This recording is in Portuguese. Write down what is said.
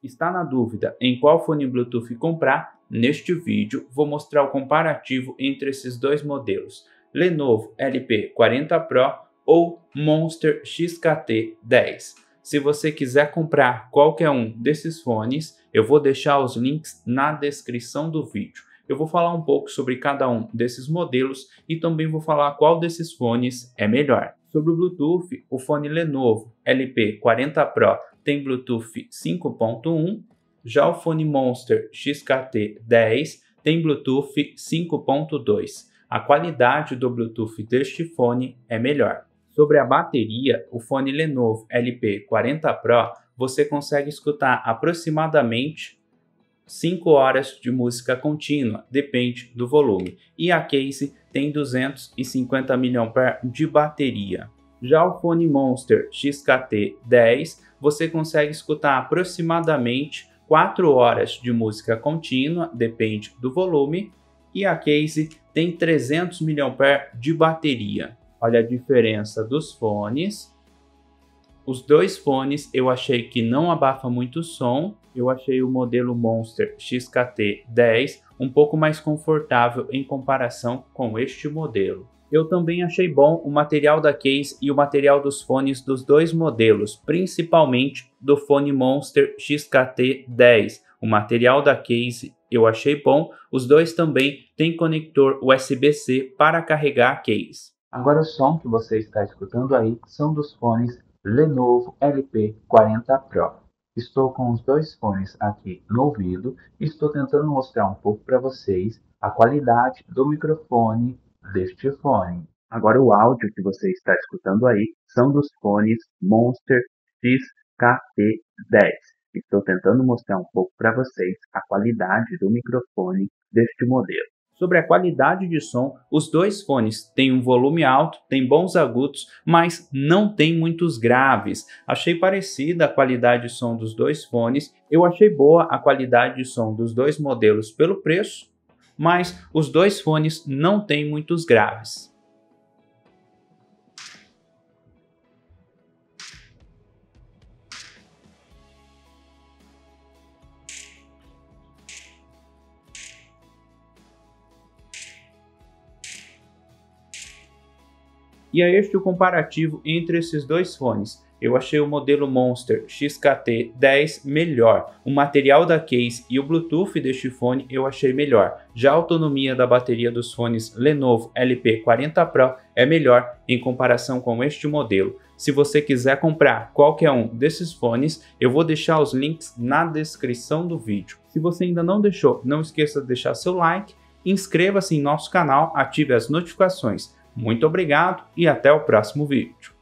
Está na dúvida em qual fone Bluetooth comprar? Neste vídeo vou mostrar o comparativo entre esses dois modelos, Lenovo LP40 Pro ou Monster XKT10. Se você quiser comprar qualquer um desses fones, eu vou deixar os links na descrição do vídeo. Eu vou falar um pouco sobre cada um desses modelos e também vou falar qual desses fones é melhor. Sobre o Bluetooth, o fone Lenovo LP40 Pro tem Bluetooth 5.1, já o fone Monster XKT10 tem Bluetooth 5.2. A qualidade do Bluetooth deste fone é melhor. Sobre a bateria, o fone Lenovo LP40 Pro você consegue escutar aproximadamente 5 horas de música contínua, depende do volume, e a case tem 250 mAh de bateria. Já o fone Monster XKT10 você consegue escutar aproximadamente 4 horas de música contínua, depende do volume, e a case tem 300 mAh de bateria. Olha a diferença dos fones. Os dois fones eu achei que não abafa muito o som. Eu achei o modelo Monster XKT10 um pouco mais confortável em comparação com este modelo. Eu também achei bom o material da case e o material dos fones dos dois modelos, principalmente do fone Monster XKT10. O material da case eu achei bom, os dois também têm conector USB-C para carregar a case. Agora o som que você está escutando aí são dos fones Lenovo LP40 Pro. Estou com os dois fones aqui no ouvido e estou tentando mostrar um pouco para vocês a qualidade do microfone deste fone. Agora o áudio que você está escutando aí são dos fones Monster XKT10. Estou tentando mostrar um pouco para vocês a qualidade do microfone deste modelo. Sobre a qualidade de som, os dois fones têm um volume alto, têm bons agudos, mas não tem muitos graves. Achei parecida a qualidade de som dos dois fones. Eu achei boa a qualidade de som dos dois modelos pelo preço, mas os dois fones não têm muitos graves. E é este o comparativo entre esses dois fones. Eu achei o modelo Monster XKT10 melhor. O material da case e o Bluetooth deste fone eu achei melhor. Já a autonomia da bateria dos fones Lenovo LP40 Pro é melhor em comparação com este modelo. Se você quiser comprar qualquer um desses fones, eu vou deixar os links na descrição do vídeo. Se você ainda não deixou, não esqueça de deixar seu like, inscreva-se em nosso canal, ative as notificações. Muito obrigado e até o próximo vídeo.